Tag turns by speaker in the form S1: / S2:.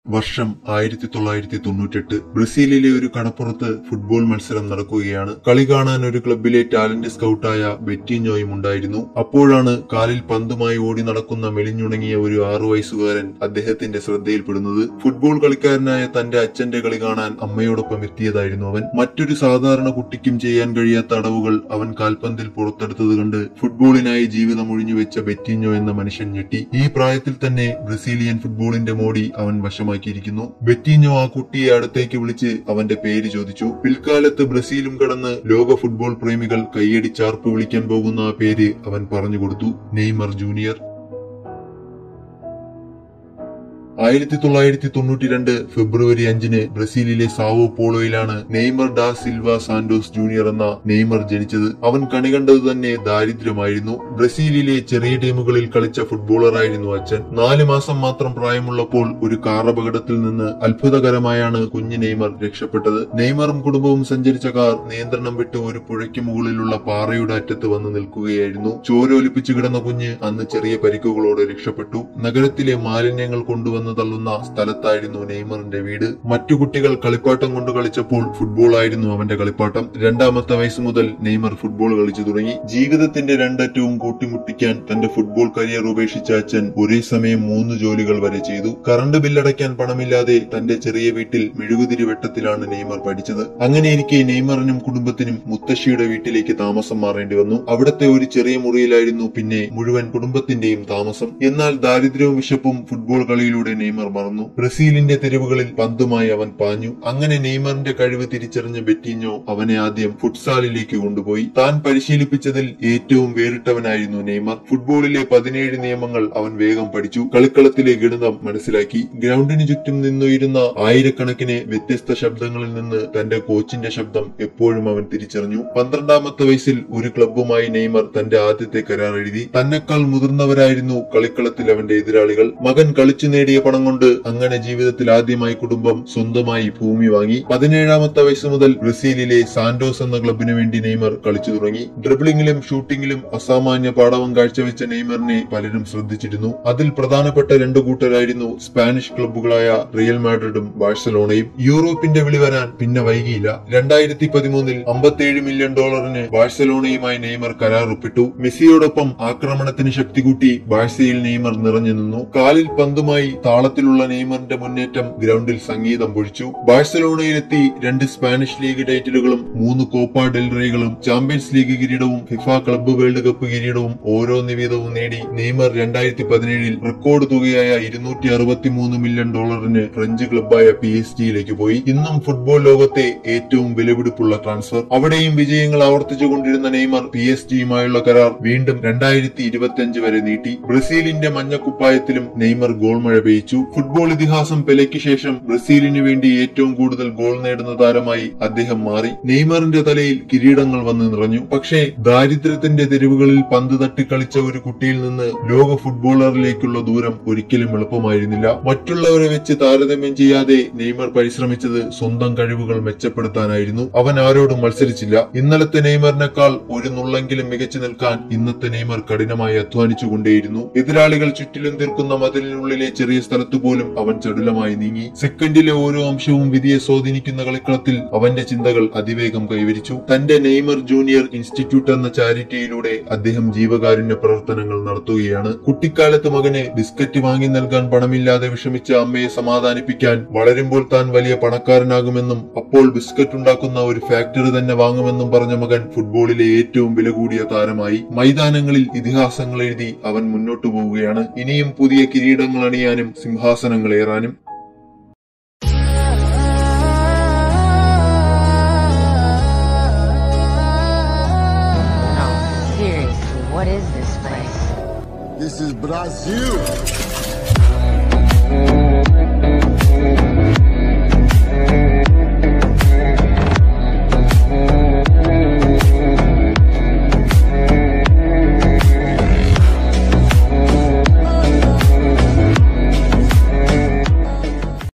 S1: വർഷം 1998. ബ്രസീലിലെ ഒരു കടപ്പുറത്ത് ഫുട്ബോൾ മത്സരം നടക്കുകയാണ്. കളി കാണാൻ ഒരു ക്ലബിലെ ടാലന്റ് സ്കൌട്ടായ ബെറ്റിഞ്ഞോയും ഉണ്ടായിരുന്നു. അപ്പോഴാണ് കാലിൽ പന്തുമായി ഓടി നടക്കുന്ന മെലിഞ്ഞുണങ്ങിയ ഒരു 6 വയസ്സുകാരൻ അദ്ദേഹത്തിന്റെ ശ്രദ്ധയിൽപ്പെടുന്നത്. ഫുട്ബോൾ കളിക്കാരനായ തന്റെ അച്ഛന്റെ കളി കാണാൻ അമ്മയോടൊപ്പം എത്തിയതായിരുന്നു അവൻ. മറ്റൊരു സാധാരണ കുട്ടിക്കും ചെയ്യാൻ കഴിയാത്ത അടവുകൾ അവൻ കാൽപന്തിൽ പുറത്തെടുത്തത് കണ്ട് ഫുട്ബോളിനായി ജീവിതം ഒഴിഞ്ഞുവെച്ച ബെറ്റിഞ്ഞോ എന്ന മനുഷ്യൻ ഞെട്ടി. ഈ പ്രായത്തിൽ തന്നെ ബ്രസീലിയൻ ഫുട്ബോളിന്റെ മോടി അവൻ വശമാക്കി. ബെറ്റിഞ്ഞോ ആ കുട്ടിയെ അടുത്തേക്ക് വിളിച്ച് അവന്റെ പേര് ചോദിച്ചു. പിൽക്കാലത്ത് ബ്രസീലും കടന്ന് ലോക ഫുട്ബോൾ പ്രേമികൾ കൈയടിച്ചാർപ്പ് വിളിക്കാൻ പോകുന്ന ആ പേര് അവൻ പറഞ്ഞുകൊടുത്തു: നെയ്മർ ജൂനിയർ. 1992 ഫെബ്രുവരി 5 ബ്രസീലിലെ സാവോ പോളോയിലാണ് Neymar da Silva Santos junior എന്ന നെയ്മർ ജനിച്ചത്. അവൻ കണി കണ്ടത് തന്നെ ദാരിദ്ര്യമായിരുന്നു. ബ്രസീലിലെ ചെറിയ ടീമുകളിൽ കളിച്ച ഫുട്ബോളറായിരുന്നു അച്ഛൻ. 4 മാസം മാത്രം പ്രായമുള്ളപ്പോൾ ഒരു കാർ അപകടത്തിൽ നിന്ന് അത്ഭുതകരമായാണ് കുഞ്ഞ് നെയ്മർ രക്ഷപ്പെട്ടത്. നെയ്മറും കുടുംബവും സഞ്ചരിച്ച കാർ നിയന്ത്രണം വിട്ട് ഒരു പുഴയ്ക്ക് മുകളിലുള്ള പാറയുടെ അറ്റത്ത് വന്ന് നിൽക്കുകയായിരുന്നു. ചോരൊലിപ്പിച്ചു കിടന്ന കുഞ്ഞ് അന്ന് ചെറിയ പരിക്കുകളോടെ രക്ഷപ്പെട്ടു. നഗരത്തിലെ മാലിന്യങ്ങൾ കൊണ്ടുവന്ന് തള്ളുന്ന സ്ഥലത്തായിരുന്നു നെയ്മറിന്റെ വീട്. മറ്റു കുട്ടികൾ കളിപ്പാട്ടം കൊണ്ട് കളിച്ചപ്പോൾ ഫുട്ബോൾ ആയിരുന്നു അവന്റെ കളിപ്പാട്ടം. 2ാമത്തെ വയസ്സ് മുതൽ നെയ്മർ ഫുട്ബോൾ കളിച്ചു തുടങ്ങി. ജീവിതത്തിന്റെ രണ്ടറ്റവും കൂട്ടിമുട്ടിക്കാൻ തന്റെ ഫുട്ബോൾ കരിയർ ഉപേക്ഷിച്ച അച്ഛൻ ഒരേ സമയം 3 ജോലികൾ വരെ ചെയ്തു. കറണ്ട് ബില്ലടയ്ക്കാൻ പണമില്ലാതെ തന്റെ ചെറിയ വീട്ടിൽ മെഴുകുതിരി വെട്ടത്തിലാണ് നെയ്മർ പഠിച്ചത്. അങ്ങനെയിരിക്കെ നെയ്മറിനും കുടുംബത്തിനും മുത്തശ്ശിയുടെ വീട്ടിലേക്ക് താമസം മാറേണ്ടി വന്നു. അവിടത്തെ ഒരു ചെറിയ മുറിയിലായിരുന്നു പിന്നെ മുഴുവൻ കുടുംബത്തിന്റെയും താമസം. എന്നാൽ ദാരിദ്ര്യവും വിശപ്പും ഫുട്ബോൾ കളിയിലൂടെ നെയ്മർ മറന്നു. ബ്രസീലിന്റെ തെരുവുകളിൽ പന്തുമായി അവൻ പാഞ്ഞു. അങ്ങനെ നെയ്മറിന്റെ കഴിവ് തിരിച്ചറിഞ്ഞ ബെറ്റിഞ്ഞോ അവനെ ആദ്യം ഫുട്സാലിലേക്ക് കൊണ്ടുപോയി. താൻ പരിശീലിപ്പിച്ചതിൽ ഏറ്റവും വേറിട്ടവനായിരുന്നു നെയ്മർ. ഫുട്ബോളിലെ 17 നിയമങ്ങൾ അവൻ വേഗം പഠിച്ചു. കളിക്കളത്തിലെ ഗണിതം മനസ്സിലാക്കി. ഗ്രൗണ്ടിന് ചുറ്റും നിന്നുയരുന്ന ആയിരക്കണക്കിന് വ്യത്യസ്ത ശബ്ദങ്ങളിൽ നിന്ന് തന്റെ കോച്ചിന്റെ ശബ്ദം എപ്പോഴും അവൻ തിരിച്ചറിഞ്ഞു. 12ാമത്തെ വയസ്സിൽ ഒരു ക്ലബ്ബുമായി നെയ്മർ തന്റെ ആദ്യത്തെ കരാർ എഴുതി. തന്നെക്കാൾ മുതിർന്നവരായിരുന്നു കളിക്കളത്തിൽ അവന്റെ എതിരാളികൾ. മകൻ കളിച്ചു നേടിയ പണം കൊണ്ട് അങ്ങനെ ജീവിതത്തിൽ ആദ്യമായി കുടുംബം സ്വന്തമായി ഭൂമി വാങ്ങി. 17ാമത്തെ വയസ്സ് മുതൽ ബ്രസീലിലെ സാന്റോസ് എന്ന ക്ലബിന് വേണ്ടി നെയ്മർ കളിച്ചു തുടങ്ങി. ഡ്രിബ്ലിംഗിലും ഷൂട്ടിംഗിലും അസാമാന്യ പാടവം കാഴ്ചവെച്ച നെയ്മറിനെ പലരും ശ്രദ്ധിച്ചിരുന്നു. അതിൽ പ്രധാനപ്പെട്ട 2 കൂട്ടരായിരുന്നു സ്പാനിഷ് ക്ലബ്ബുകളായ റിയൽ മാഡ്രിഡും ബാഴ്സലോണയും. യൂറോപ്പിന്റെ വിളി വരാൻ പിന്നെ വൈകിയില്ല. 2013 $57 മില്യൺ ബാഴ്സലോണയുമായി നെയ്മർ കരാർ ഒപ്പിട്ടു. മെസ്സിയോടൊപ്പം ആക്രമണത്തിന് ശക്തി കൂട്ടി ബാഴ്സയിൽ നെയ്മർ നിറഞ്ഞു നിന്നു. കാലിൽ പന്തുമായി താളത്തിലുള്ള നെയ്മറിന്റെ മുന്നേറ്റം ഗ്രൗണ്ടിൽ സംഗീതം പൊഴിച്ചു. ബാഴ്സലോണയിലെത്തി 2 സ്പാനിഷ് ലീഗ് ടൈറ്റിലുകളും 3 കോപ്പ ഡെൽ റേകളും ചാമ്പ്യൻസ് ലീഗ് കിരീടവും ഫിഫ ക്ലബ്ബ് വേൾഡ് കപ്പ് കിരീടവും ഓരോന്ന് വീതവും നേടി നെയ്മർ 2017 റെക്കോർഡ് തുകയായ $263 മില്യൺ ഫ്രഞ്ച് ക്ലബ്ബായ PSG പോയി. ഇന്നും ഫുട്ബോൾ ലോകത്തെ ഏറ്റവും വിലപിടിപ്പുള്ള ട്രാൻസ്ഫർ. അവിടെയും വിജയങ്ങൾ ആവർത്തിച്ചുകൊണ്ടിരുന്ന നെയ്മർ PSG കരാർ വീണ്ടും 2025 വരെ നീട്ടി. ബ്രസീലിന്റെ മഞ്ഞക്കുപ്പായത്തിലും നെയ്മർ ഗോൾ മഴ പെയ്ച്ചു. ഫുട്ബോൾ ഇതിഹാസം പെലെയ്ക്ക് ശേഷം ബ്രസീലിന് വേണ്ടി ഏറ്റവും കൂടുതൽ ഗോൾ നേടുന്ന താരമായി അദ്ദേഹം മാറി. നെയ്മറിന്റെ തലയിൽ കിരീടങ്ങൾ വന്ന് നിറഞ്ഞു. പക്ഷേ ദാരിദ്ര്യത്തിന്റെ തെരുവുകളിൽ പന്ത് തട്ടിക്കളിച്ച ഒരു കുട്ടിയിൽ നിന്ന് ലോക ഫുട്ബോളറിലേക്കുള്ള ദൂരം ഒരിക്കലും എളുപ്പമായിരുന്നില്ല. മറ്റുള്ളവരെ വെച്ച് താരതമ്യം ചെയ്യാതെ നെയ്മർ പരിശ്രമിച്ചത് സ്വന്തം കഴിവുകൾ മെച്ചപ്പെടുത്താനായിരുന്നു. അവൻ ആരോടും മത്സരിച്ചില്ല. ഇന്നലത്തെ നെയ്മറിനേക്കാൾ ഒരു നുള്ളെങ്കിലും മികച്ചു നിൽക്കാൻ ഇന്നത്തെ നെയ്മർ കഠിനമായി അധ്വാനിച്ചുകൊണ്ടേയിരുന്നു. എതിരാളികൾ ചുറ്റിലും തീർക്കുന്ന മതിലിനുള്ളിലെ ചെറിയ സ്ഥലത്ത് പോലും അവൻ ചടുലമായി നീങ്ങി. സെക്കൻഡിലെ ഓരോ അംശവും വിധിയെ സ്വാധീനിക്കുന്ന കളിക്കളത്തിൽ അവന്റെ ചിന്തകൾ അതിവേഗം കൈവരിച്ചു. തന്റെ നെയ്മർ ജൂനിയർ ഇൻസ്റ്റിറ്റ്യൂട്ട് എന്ന ചാരിറ്റിയിലൂടെ അദ്ദേഹം ജീവകാരുണ്യ പ്രവർത്തനങ്ങൾ നടത്തുകയാണ്. കുട്ടിക്കാലത്ത് മകന് ബിസ്ക്കറ്റ് വാങ്ങി നൽകാൻ പണമില്ലാതെ വിഷമിച്ച അമ്മയെ സമാധാനിപ്പിക്കാൻ വളരുമ്പോൾ താൻ വലിയ പണക്കാരനാകുമെന്നും അപ്പോൾ ബിസ്ക്കറ്റ് ഉണ്ടാക്കുന്ന ഒരു ഫാക്ടറി തന്നെ വാങ്ങുമെന്നും പറഞ്ഞ മകൻ ഫുട്ബോളിലെ ഏറ്റവും വില കൂടിയ താരമായി. മൈതാനങ്ങളിൽ ഇതിഹാസങ്ങൾ എഴുതി അവൻ മുന്നോട്ടു പോവുകയാണ്. ഇനിയും പുതിയ കിരീടങ്ങൾ അണിയാനും സിംഹാസനങ്ങൾ ഏറാനും.
S2: What is this place?
S3: This is Brazil.